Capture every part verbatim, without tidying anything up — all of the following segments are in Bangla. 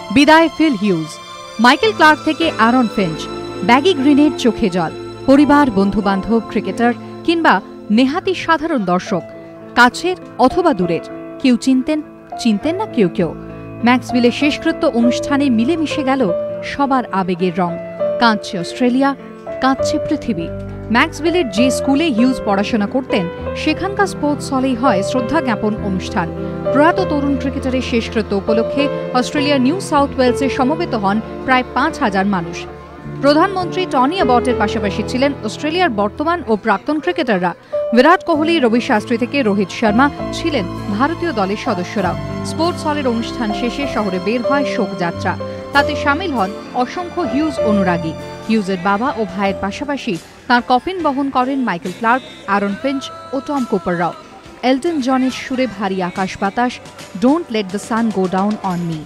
বিদায় ফিল হিউজ, মাইকেল ক্লার্ক থেকে অ্যারন ফিঞ্চ, ব্যাগি গ্রিনের চোখে জল। পরিবার, বন্ধু-বান্ধব, ক্রিকেটার কিংবা নেহাতি সাধারণ দর্শক, কাছের অথবা দূরের, কেউ চিনতেন, চিনতেন না কেউ কেউ। ম্যাক্সভিলের শেষকৃত্য অনুষ্ঠানে মিলেমিশে গেল সবার আবেগের রং। কাঁদছে অস্ট্রেলিয়া, কাঁদছে পৃথিবী। ম্যাক্সভিলের যে স্কুলে হিউজ পড়াশোনা করতেন সেখানকার স্পোর্টস হলেই হয় শ্রদ্ধা জ্ঞাপন অনুষ্ঠান। প্রয়াত তরুণ ক্রিকেটারের শেষকৃত্য উপলক্ষে অস্ট্রেলিয়ার নিউ সাউথ ওয়েলসে সমবেত হন প্রায় পাঁচ হাজার মানুষ। প্রধানমন্ত্রী টনি অ্যাবটের পাশাপাশি ছিলেন অস্ট্রেলিয়ার বর্তমান ও প্রাক্তন ক্রিকেটাররা। বিরাট কোহলি, রবি শাস্ত্রী থেকে রোহিত শর্মা ছিলেন ভারতীয় দলের সদস্যরাও। স্পোর্টস হলের অনুষ্ঠান শেষে শহরে বের হয় শোকযাত্রা। তাতে সামিল হন অসংখ্য হিউজ অনুরাগী। হিউজের বাবা ও ভাইয়ের পাশাপাশি তাঁর কফিন বহন করেন মাইকেল ক্লার্ক, অ্যারন ফিঞ্চ ও টম কুপাররাও। এলটন জনের সুরে ভারী আকাশ বাতাস, don't let the sun go down on me.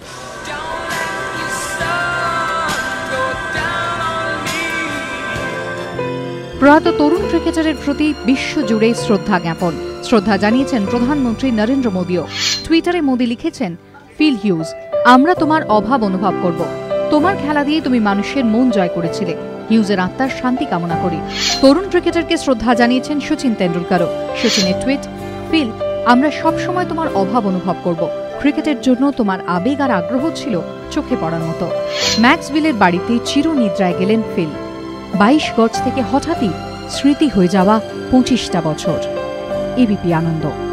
প্রয়াত তরুণ ক্রিকেটারের প্রতি বিশ্বজুড়ে শ্রদ্ধা জ্ঞাপন। শ্রদ্ধা জানিয়েছেন প্রধানমন্ত্রী নরেন্দ্র মোদীও। টুইটারে মোদী লিখেছেন, ফিল হিউজ, আমরা তোমার অভাব অনুভব করব। তোমার খেলা দিয়ে তুমি মানুষের মন জয় করেছিলে। হিউজের আত্মার শান্তি কামনা করি। তরুণ ক্রিকেটারকে শ্রদ্ধা জানিয়েছেন সচিন তেন্ডুলকরও। সচিনের টুইট, ফিল, আমরা সবসময় তোমার অভাব অনুভব করব। ক্রিকেটের জন্য তোমার আবেগ আর আগ্রহ ছিল চোখে পড়ার মতো। ম্যাক্সভিলের বাড়িতে চিরনিদ্রায় গেলেন ফিল। বাইশ গজ থেকে হঠাৎই স্মৃতি হয়ে যাওয়া পঁচিশটা বছর। এবিপি আনন্দ।